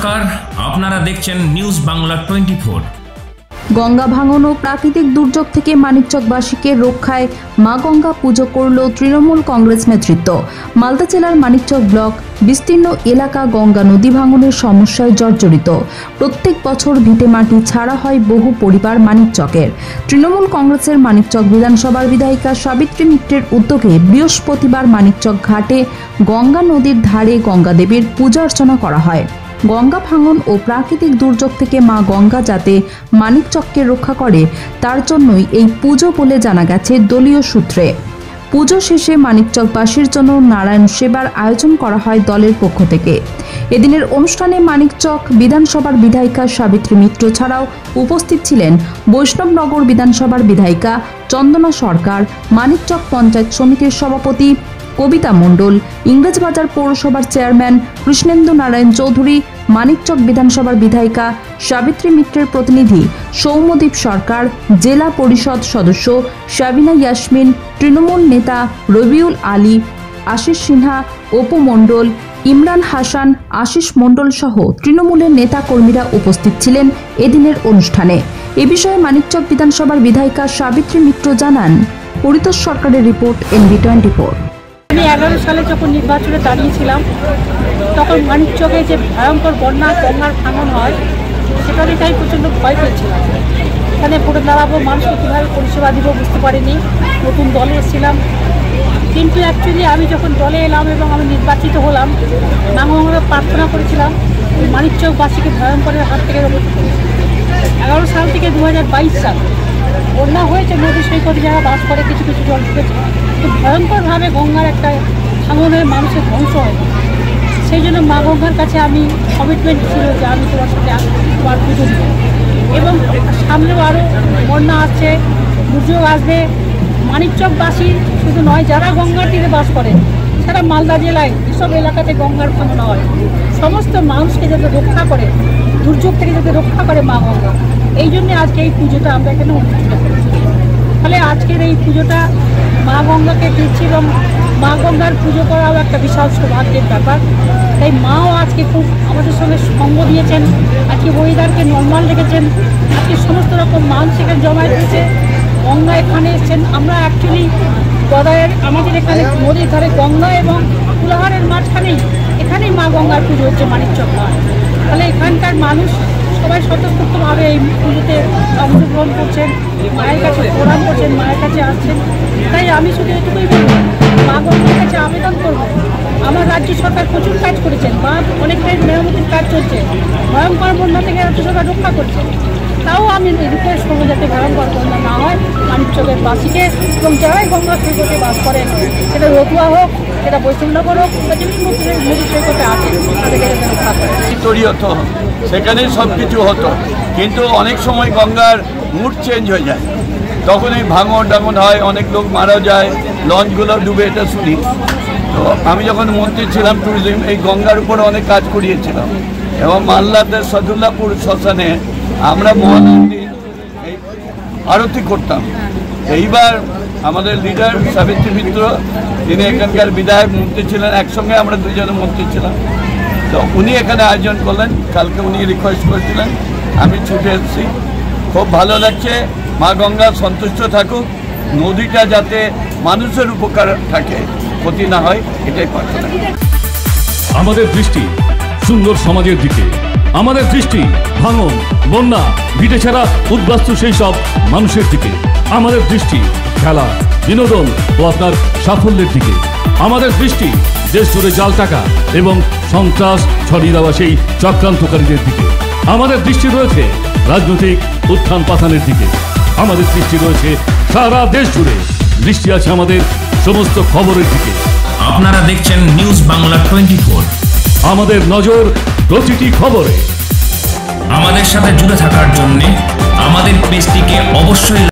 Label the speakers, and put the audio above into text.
Speaker 1: নমস্কার, আপনারা দেখছেন নিউজ বাংলা 24।
Speaker 2: গঙ্গা ভাঙন ও প্রাকৃতিক দুর্যোগ থেকে মানিকচকবাসীকে রক্ষায় মা গঙ্গা পুজো করল তৃণমূল কংগ্রেস নেতৃত্ব। মালদা জেলার মানিকচক ব্লক বিস্তীর্ণ এলাকা গঙ্গা নদী ভাঙনের সমস্যায় জর্জরিত। প্রত্যেক বছর ভিটে মাটি ছাড়া হয় বহু পরিবার মানিকচকের। তৃণমূল কংগ্রেসের মানিকচক বিধানসভার বিধায়িকা সাবিত্রী মিত্রের উদ্যোগে বৃহস্পতিবার মানিকচক ঘাটে গঙ্গা নদীর ধারে গঙ্গা দেবীর পূজা অর্চনা করা হয়। গঙ্গা ভাঙন ও প্রাকৃতিক দুর্যোগ থেকে মা গঙ্গা যাতে মানিকচককে রক্ষা করে তার জন্যই এই পুজো বলে জানা গেছে দলীয় সূত্রে। পুজো শেষে মানিকচকবাসীর জন্য নারায়ণ সেবার আয়োজন করা হয় দলের পক্ষ থেকে। এদিনের অনুষ্ঠানে মানিকচক বিধানসভার বিধায়িকা সাবিত্রী মিত্র ছাড়াও উপস্থিত ছিলেন বৈষ্ণবনগর বিধানসভার বিধায়িকা চন্দনা সরকার, মানিকচক পঞ্চায়েত সমিতির সভাপতি কবিতা মণ্ডল, ইংরেজবাজার পৌরসভার চেয়ারম্যান কৃষ্ণেন্দু নারায়ণ চৌধুরী, মানিকচক বিধানসভার বিধায়িকা সাবিত্রী মিত্রের প্রতিনিধি সৌম্যদীপ সরকার, জেলা পরিষদ সদস্য সাবিনা ইয়াসমিন, তৃণমূল নেতা রবিউল আলী, আশিস সিনহা, অপু মণ্ডল, ইমরান হাসান, আশিস মণ্ডল সহ তৃণমূলের নেতা কর্মীরা উপস্থিত ছিলেন এদিনের অনুষ্ঠানে। এ বিষয়ে মানিকচক বিধানসভার বিধায়িকা সাবিত্রী মিত্র জানান, পরিতোষ সরকারের রিপোর্ট NB24।
Speaker 3: আমি 11 সালে যখন নির্বাচনে দাঁড়িয়েছিলাম তখন মানিকচকে যে ভয়ঙ্কর গঙ্গার ভাঙন হয় সেটা দেখে আমি প্রচণ্ড ভয় পেয়েছিলাম। এখানে ভোটে দাঁড়াবো, মানুষকে কীভাবে পরিষেবা দিব বুঝতে পারিনি। নতুন দলে এসেছিলাম, কিন্তু অ্যাকচুয়ালি আমি যখন দলে এলাম এবং আমি নির্বাচিত হলাম, নাঙ্গলভাবে প্রার্থনা করেছিলাম মানিকচকবাসীকে ভয়ঙ্করের হাত থেকে রক্ষা করতে। 11 সাল থেকে 2022 সাল বন্যা হয়েছে, নদী সৈকতে যারা বাস করে কিছু কিছু জল ঢুকেছে, তো ভয়ঙ্করভাবে গঙ্গার একটা ভাঙনে মানুষের ধ্বংস হয়। সেই জন্য মা গঙ্গার কাছে আমি কমিটমেন্ট ছিল যে আমি তোমার সাথে তোমার পুজো দিব, এবং সামনেও আরও বন্যা আসছে, দুর্যোগ আসবে। মানিকচকবাসী শুধু নয়, যারা গঙ্গার তীরে বাস করে সারা মালদা জেলায় এসব এলাকাতে গঙ্গার ভাঙন হয়, সমস্ত মানুষকে যাতে রক্ষা করে, দুর্যোগ থেকে যাতে রক্ষা করে মা গঙ্গা, এই জন্যে আজকে এই পুজোটা আমরা এখানে অনুষ্ঠিত করেছি। ফলে আজকের এই পুজোটা মা গঙ্গাকে দিচ্ছি, এবং মা গঙ্গার পুজো করাও একটা বিশাল সৌভাগ্যের ব্যাপার। তাই মাও আজকে খুব আমাদের সঙ্গে সঙ্গ দিয়েছেন, আজকে ওয়েদারকে নর্মাল রেখেছেন, আজকে সমস্ত রকম মানুষ এখানে জমা দিয়েছে, গঙ্গা এখানে এসছেন। আমরা অ্যাকচুয়ালি গদায়ের আমাদের এখানে নদীর ধারে গঙ্গা এবং কুলাহারের মাঝখানেই এখানেই মা গঙ্গার পুজো হচ্ছে মানিকচক নয়। ফলে এখানকার মানুষ সবাই স্বতঃস্ফূর্তভাবে এই পুজোতে অংশগ্রহণ করছেন, মায়ের কাছে প্রণাম করছেন, মায়ের কাছে আসছেন। তাই আমি শুধু এটুকুই বলবো, মা গঙ্গার কাছে আবেদন করব, আমার রাজ্য সরকার প্রচুর কাজ করেছেন, মা অনেকটাই মেরামতির কাজ চলছে, ভয়ঙ্কর বন্যা থেকে রাজ্য সরকার রক্ষা করছে। তাও আমি রিকোয়েস্ট করবো যাতে ভয়ঙ্কর বন্যা না হয় মানিকচকের বাসীকে, এবং যারাই গঙ্গা সৈকতে বাস করেন, সেটা রতুয়া হোক, সেটা বৈষ্ণবনগর হোক, বা যেমন নদী সৈকতে আছে তাদেরকে যাতে রক্ষা করে।
Speaker 4: হতো সেখানেই সব কিছু হতো, কিন্তু অনেক সময় গঙ্গার মুড চেঞ্জ হয়ে যায়, তখন এই ভাঙন টাঙন হয়, অনেক লোক মারা যায়, লঞ্চগুলো ডুবে, এটা শুনি। তো আমি যখন মন্ত্রী ছিলাম ট্যুরিজম, এই গঙ্গার উপরে অনেক কাজ করিয়েছিলাম, এবং মাল্লাদের সদুল্লাপুর শ্মশানে আমরা মহানন্দী এই আরতি করতাম। এইবার আমাদের লিডার সাবিত্রী মিত্র, তিনি এখানকার বিধায়ক মন্ত্রী ছিলেন, একসঙ্গে আমরা দুজনে মন্ত্রী ছিলাম, তো উনি এখানে আয়োজন করলেন। কালকে উনি রিকোয়েস্ট করেছিলেন, আমি ছুটে এসেছি। খুব ভালো লাগছে, মা গঙ্গা সন্তুষ্ট থাকুক, নদীটা যাতে মানুষের উপকার থাকে, ক্ষতি না হয়, এটাই প্রার্থনা।
Speaker 5: আমাদের দৃষ্টি সুন্দর সমাজের দিকে, আমাদের দৃষ্টি ভাঙন, বন্যা, ভিটে ছাড়া উদ্বাস্তু সেই সব মানুষের দিকে, আমাদের দৃষ্টি খেলা, বিনোদন ও আপনার সাফল্যের দিকে, আমাদের দৃষ্টি দেশ জুড়ে জাল টাকা এবং সন্ত্রাস ছড়িয়ে দেওয়া সেই চক্রান্তকারীদের দিকে, আমাদের দৃষ্টি রয়েছে রাজনৈতিক উত্থান পাথানের দিকে, আমাদের দৃষ্টি রয়েছে সারা দেশ জুড়ে, দৃষ্টি আছে আমাদের সমস্ত খবরের দিকে।
Speaker 1: আপনারা দেখছেন নিউজ বাংলা 24।
Speaker 5: আমাদের নজর প্রতিটি খবরে।
Speaker 1: আমাদের সাথে জুড়ে থাকার জন্য আমাদের পেজটিকে অবশ্যই